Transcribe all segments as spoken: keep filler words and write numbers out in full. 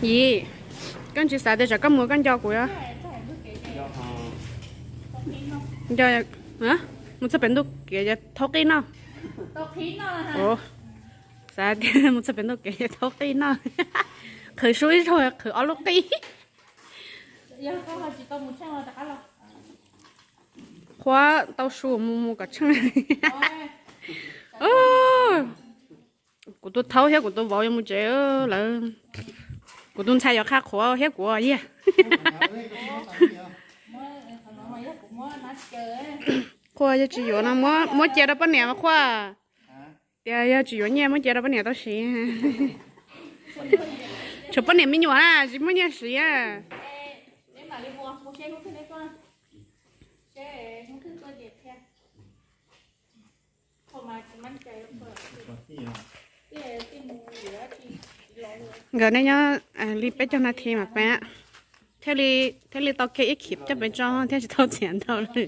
gì con chỉ xài để cho con mua con cho của á cho hả một số bên đó kia thóc cái nó ồ xài một số bên đó kia thóc cái nó khởi suối thôi khởi ở lúc tí khóa tao xù mua mua cả chân này ơ của tôi thâu hết của tôi vào một chế là của tôi xài cho khác khó hết của gì khoa cho chị vô nó mua mua chè đó bao nhiêu mà khoa thì giờ chị vô nhà mua chè đó bao nhiêu tao xí chụp bao nhiêu mình nhỏ à chỉ mua nhà xí à gần đây nhá li bé cho nó thêm mà bé theo li theo li tao kể kịp cho bé cho theo chỉ tao tiền tao rồi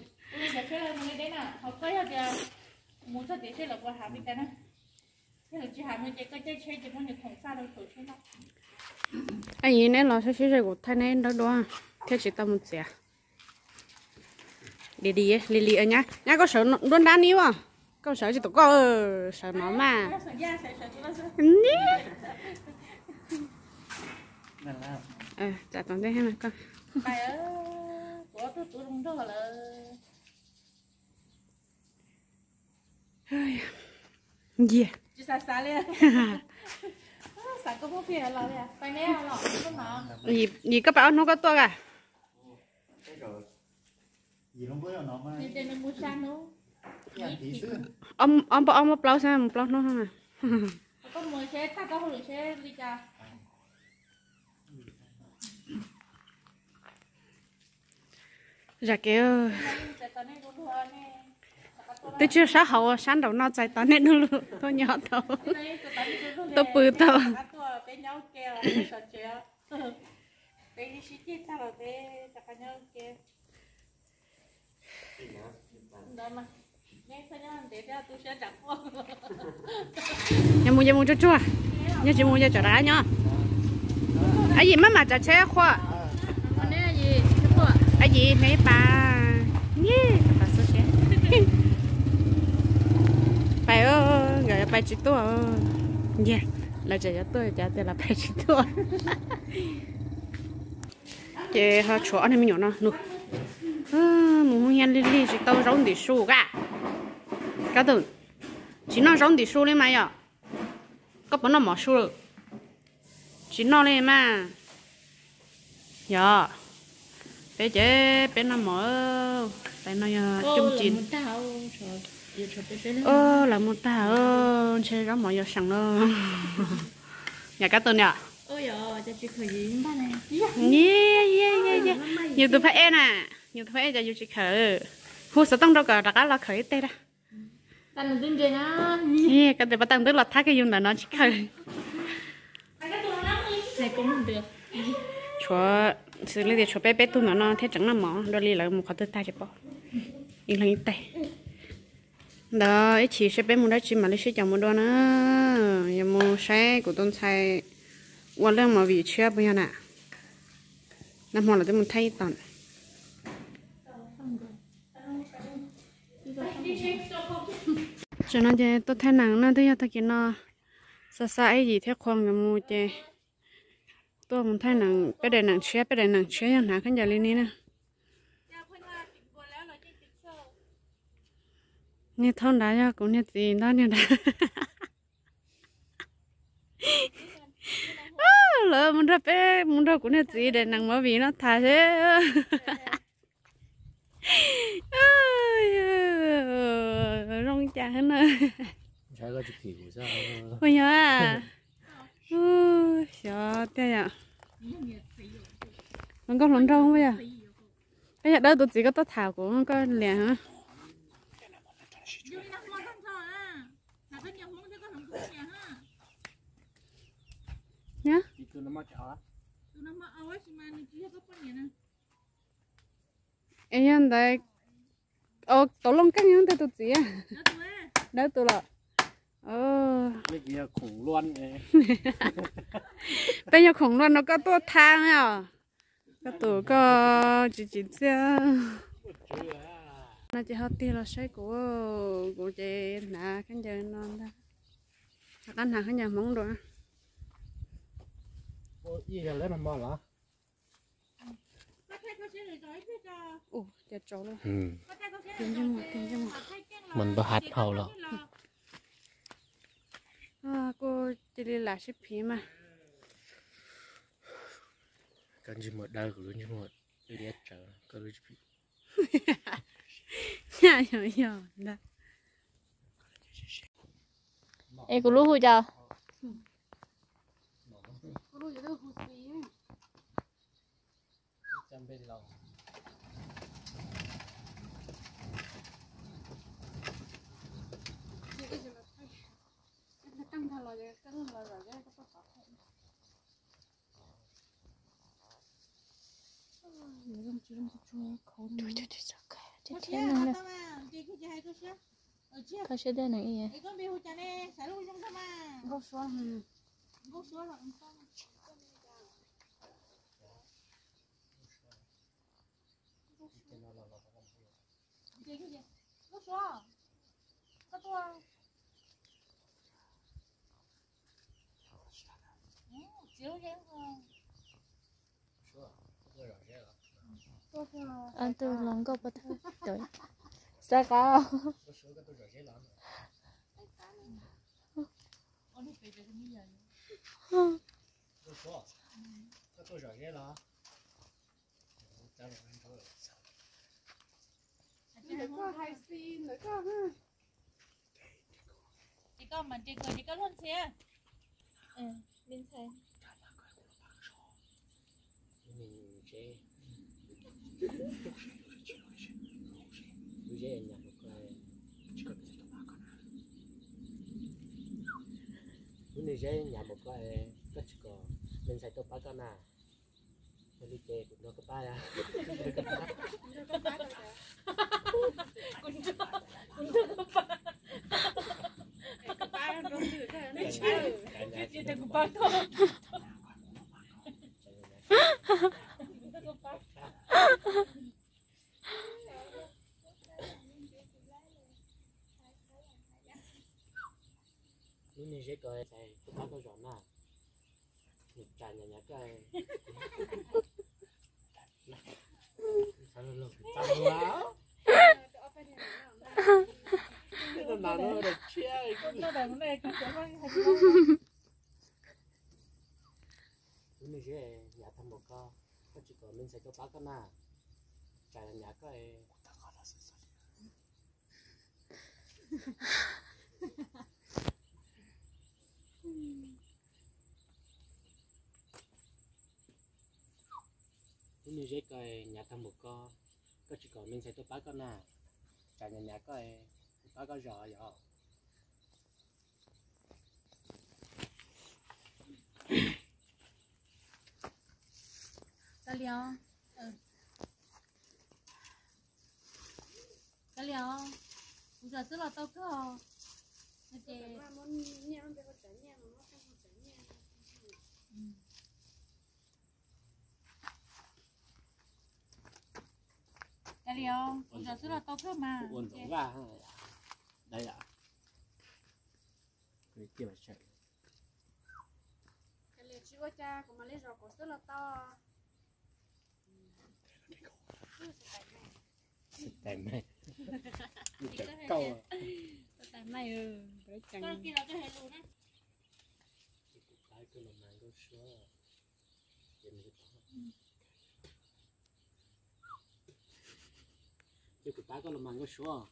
anh ấy nên là sẽ sẽ của thay nên đó đó theo chỉ tao một xẻ đi đi đi đi nhá nhá có sợ luôn đá níu à có sợ chỉ tao có sợ nó mà ờ chả toàn thế hay mà con gì gì gì các bạn nó có to à ông ông bảo ông bảo sao một bao nó không à dạ kêu tôi chưa sáng hậu sáng đầu nó chạy tao nên nó luôn tôi nhỏ tao tôi bự tao nhà mua nhà mua cho chua nhà chỉ mua cho chả đá nhá ai gì mà mà chả xe khoa ai gì mấy bà nhé bà số xe phải ơ người phải chỉ tua nhé là chỉ cho tôi chả tên là phải chỉ tua chị họ chỗ này mình nhỏ nó nụ muốn nghe li li chỉ tao rong để số cả cái đó chỉ nó rong để số lên mà ya có bọn nó mở số rồi chỉ nó lên mà ya bé chế bé nó mở bé nó chung chín ơ là một ta ơ chơi đó mọi giờ sẵn lo nhà cá tôm nhở ôi giờ cho chị khởi gì ba này nhé nhé nhé nhiều từ phải em à nhiều từ phải em cho chị khởi hú sợ tông đâu cả đã là khởi tê đó tăng tương chơi nhá nhé cái từ bắt tăng tức là thắt cái dùng là nó chỉ khởi này cũng được chúa xử lý để chúa bé bé tu nó nó thế chẳng là mỏ đôi li là một khó tư ta chỉ bỏ in là in tay đó ấy chỉ sẽ bé một đứa chỉ mà lấy sẽ chồng một đứa nữa giờ một xe của tôi xài qua lên mà vị chưa bây giờ nè năm hồi là tôi muốn thay tận cho nên giờ tôi thay nặng nó tôi giờ tôi kia nó xa xa ấy gì thế khoan là mua chơi tôi muốn thay nặng bé đầy nặng xe bé đầy nặng xe như nào khán giả lên nè như thôn đá cho cũng như gì đó như đó lỡ muốn ra bé muốn ra cũng như gì để nặng mà vì nó thà thế rong chả hết nữa bây giờ à sợ thế à nó có lộn rau không bây giờ bây giờ đâu tụi chị có tốt thảo của có liền hả nhá em đây ờ tổ lông căng như thế tụi chị à đỡ tụi lợ ờ bây giờ khủng luôn này. bây giờ khủng luôn nó có tốt thang à có tổ có chỉ chỉ chứ nó chỉ học tiền là sai của của chị nè cái giờ non đó ăn hàng cái nhà mong rồi Ôi, gì là lấy mà mò lắm. ồ chặt chó luôn Ừ. tiền cho một tiền cho một Mình có hạt hầu rồi. à cô chỉ đi là ship phí mà Cần gì một đau của luôn chứ một đi đi chờ có đôi chút. nhà nhỏ nhỏ đó em có lúc hồi giờ có lúc giờ đâu hồi gì Trăm bên lòng. căng thẳng rồi căng rồi rồi cái có tốt nhiều lắm chứ không có khâu nữa chứ chứ sao cả chết thế này nè có sẽ đây này gì gốc xóa gốc xóa là không có gốc xóa có to chiếu cái anh tôi lòng có bắt thôi sao cả chỉ có mình chỉ có chỉ có luôn xe ừ bên xe Mình sẽ bây giờ nhà một cái bây giờ nhà một cái cái chỉ có mình sẽ tập ba cái nào đi chơi cũng nó có ba à cũng cho cũng cho các bạn các bạn không được cái này chứ chỉ để các bạn thôi lúc này sẽ coi sai cái ba cái giòn nào nhặt trà nhà nhà cái sao nó lột trà quá nó nào nó được chơi nó đang này cũng sẽ mang hạt lúc này sẽ nhà thằng một con có chỉ có mình sẽ có ba cái nào trà nhà nhà cái lúc này sẽ coi nhà thằng một con có chỉ có mình sẽ có ba cái nào trà nhà nhà cái ba cái giò giò cá liao ừ cá liao bây giờ tức là tao cứ nó chị cá liao bây giờ tức là tao cứ mà uốn giống gà đây ạ cái kia phải chạy cái liệt chỉ có cha của mà lấy rau có rất là to tại mày chạy câu tại mày ừ cái con chẳng kia là cái hệ luôn á cái cái là mang cái số cái cái cái là mang cái số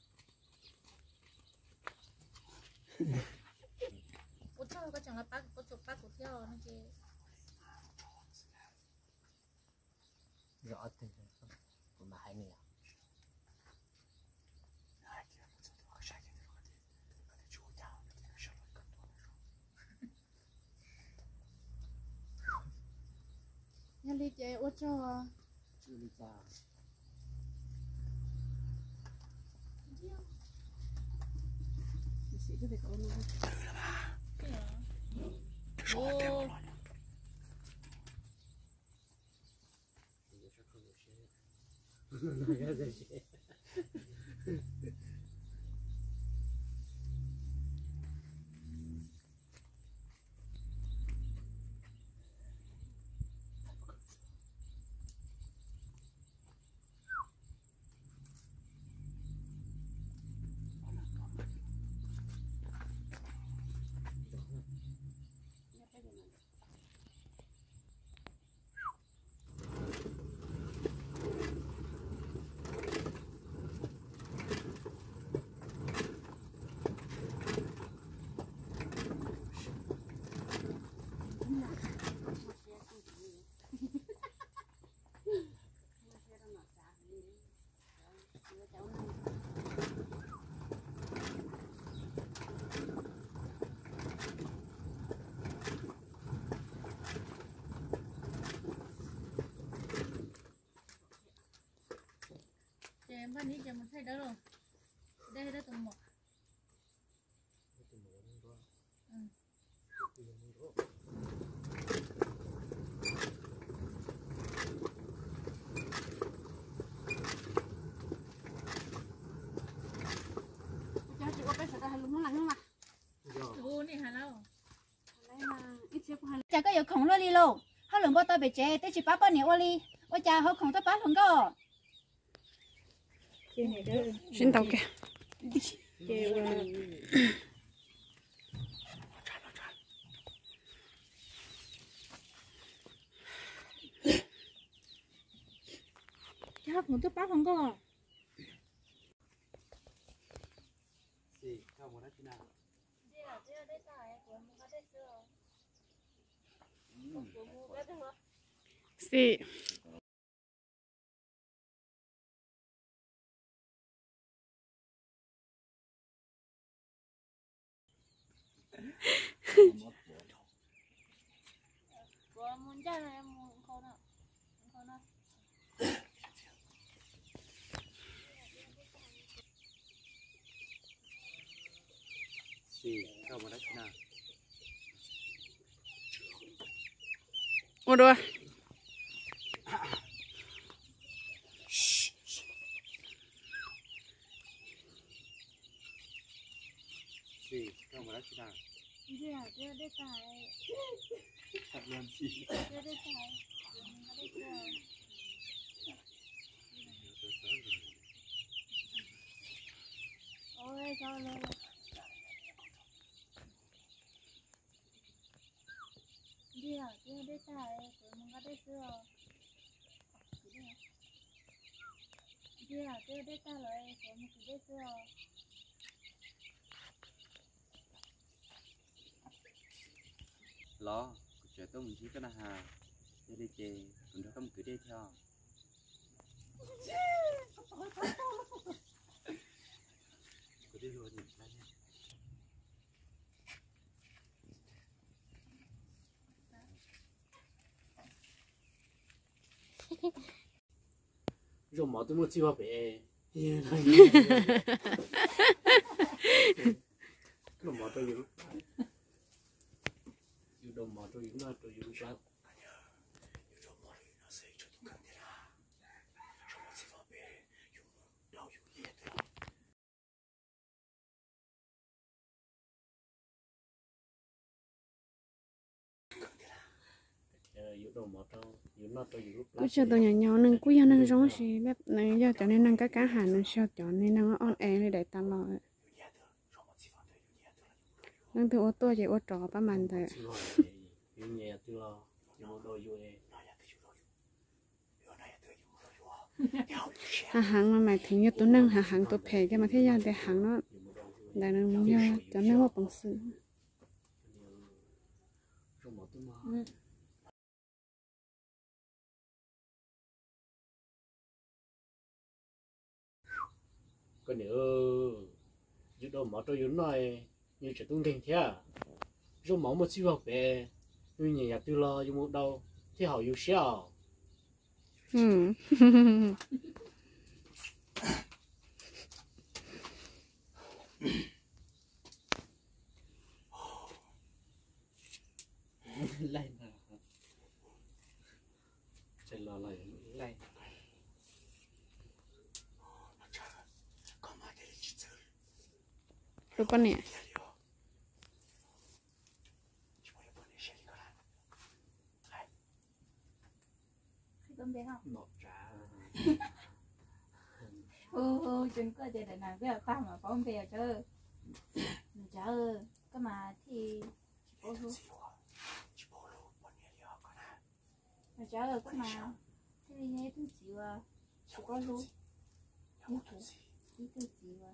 ủa sao có chẳng là bác có chụp bác của theo nó chị rõ tình của mà hai người nhà đi chơi ô cho chưa đi ra xí cái gì có nó Ô, chị em bắt ní chị mình thấy đó rồi. Đây đó tụi một. cho chị có bé sợ hay lúng lắng mà Ô này hả đâu? đây mà ít xíu hay chả có yêu khổng lo li lô, họ lồng bao tay bể chế, tới chỉ bắt bao nhiêu oli, ôi cha họ khổng tới bắt không có. Chị này đó. xin tàu kìa Chị cha họ khổng tới bắt không có. Sì, cao một đất thế nào? xí Của muốn cha này em muốn không nào. Không nào. Sì, cao một đất thế nào? ô đùa Sì, cao một đất thế nào? Chị à, chị đây tại. Thật luôn chị. Chị đây tại. Đây tại. Ôi sao lên. Chị à, chị đây tại. Của mình có đây xưa. Chị à, chị đây tại rồi. Của mình có đây xưa. Lo, trời tôi mình chỉ có là hà. Đây đây chị, mình đã không cứ đi theo. Cứ đi rồi nhìn ra nha. Rồi mà tôi muốn chiêu về. Rồi mà tôi yếu. Yếu đâu mà tôi yếu là tôi yếu sao? cứ cho tôi nhỏ nhỏ nâng cứ giờ nâng giống gì bếp này giờ cho nên nâng cái cá hàn nâng sao cho nên nâng on air này để tao lo nâng từ ô tô chỉ ô trò ba màn thôi hà hàng mà mày thì như tôi nâng hà hàng tôi phê cái mà thế gian để hàng nó để nâng muốn nhau cho nên một bằng sự cái nữa dù đâu mà tôi yếu nói như chỉ tung tiền thế rồi mong một chiếc học về như nhà tư lo như một đâu thì họ yếu sao ừ lại mà chạy lo lại lại rồi con nè con bé không nọ trả ô ô chúng có thể để làm cái khoa mà con bé chứ chờ cái mà thì ô ô chờ cái mà thì nghe thứ gì à chỉ có luôn như thế như thứ gì à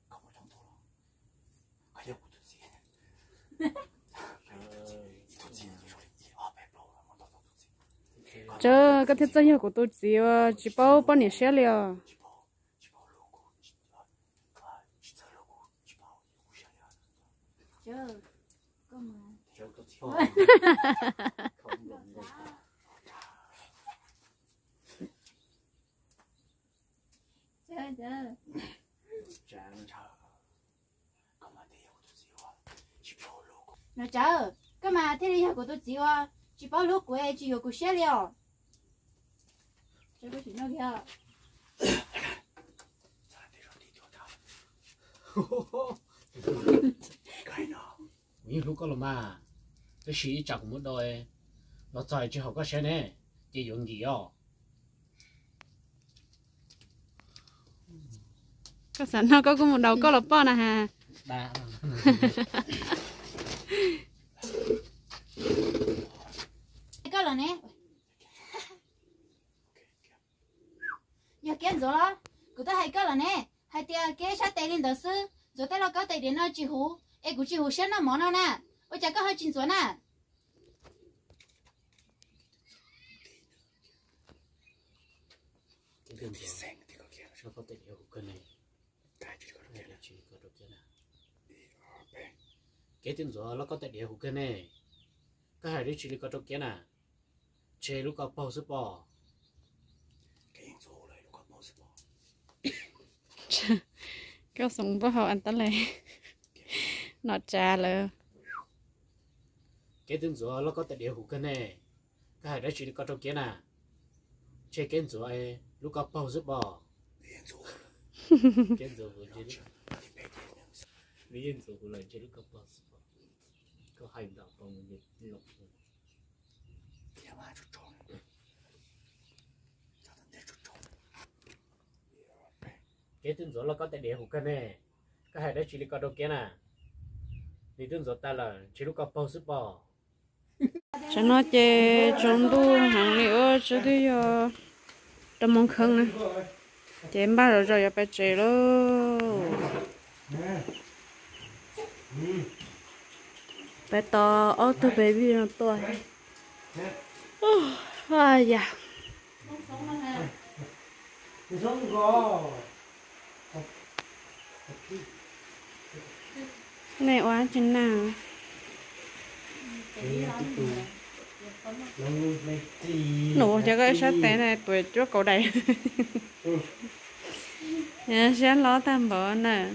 chứ cái thiết gì của tôi chỉ chỉ bao bao nhiêu xe liền chờ cái mà cho có thò không được được chờ chờ trả nó chờ cái mà thế đi học của tôi chỉ à chỉ bao lúc của em chỉ học của xe liền chờ cái chuyện nó kìa những lúc có là mà cái sĩ chặt một đôi nó chạy chỉ học có xe này chỉ dùng gì à cái sản nó có có một đầu có lợp bao nè ha ba cái là nè giờ kiến rồi đó cứ tới hai cái là nè hai tia cái sát tay lên đó sư rồi tới nó có tay đến nó chỉ hú em cũng chỉ hú xét nó món nó nè ôi chả có hơi chín rồi nè cái đường gì sao có thể hiểu cái này cái chỉ có cái này chỉ có được cái này cái tiếng gió nó có thể hiểu cái này cái hai đứa chỉ có được cái này chơi lúc có bao nhiêu bao cái súng bao anh ta lại nó tràเลย cái tiếng gió nó có thể hiểu cái này cái hai đứa chỉ có được cái này chơi cái gió ấy lúc có bao nhiêu bao cái gió vừa chơi lý yên gió vừa lại chơi lúc có bao nhiêu bao có hành động bằng một lục cái tiếng gió nó có thể hiểu cái này cái hai đứa chỉ có được cái này lý tiếng gió ta là chỉ lúc có bao nhiêu bao cho nó chơi trong đu hàng liệu cho đi giờ trong mông khăn nè chơi ba rồi rồi phải chơi luôn phải to auto baby nó to à dạ này oán trên nào nổ cho cái sát té này tuổi trước cậu đầy nhà sáng lo tam bờ nè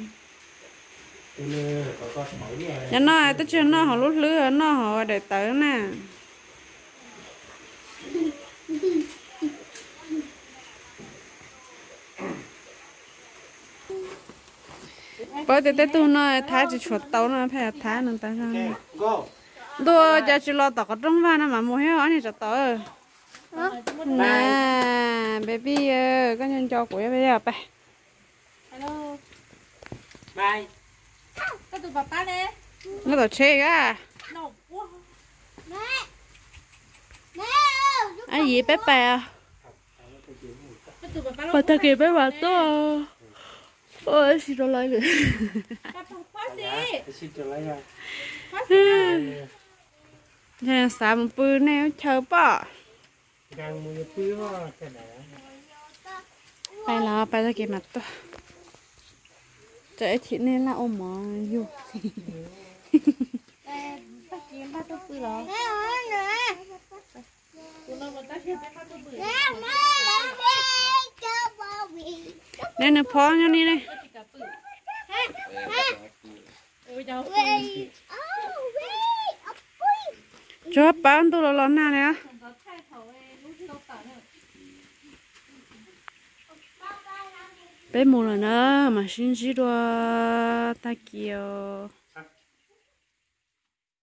nhà nó tới chuyện nó họ lút lứa nó họ để tới nè bởi vì tới tu nó thái chỉ chuột tàu nó phải thái nó ta ra đua giờ chỉ lo tao có trong van mà mua hết anh cho tao nè baby ơi có nhân cho của bây giờไป hello bye cái tụi bà ba nè nó tao chơi á anh gì bé bé bà ta kì bé bà to ôi xin cho lấy rồi nhà xả một bữa nè chờ bỏ phải là phải là cái mặt to chạy thì nên là ôm mỏ vô nè nè phó nhau đi này cho bán đồ là lon nè bé mua rồi nữa mà xin chỉ đồ ta kêu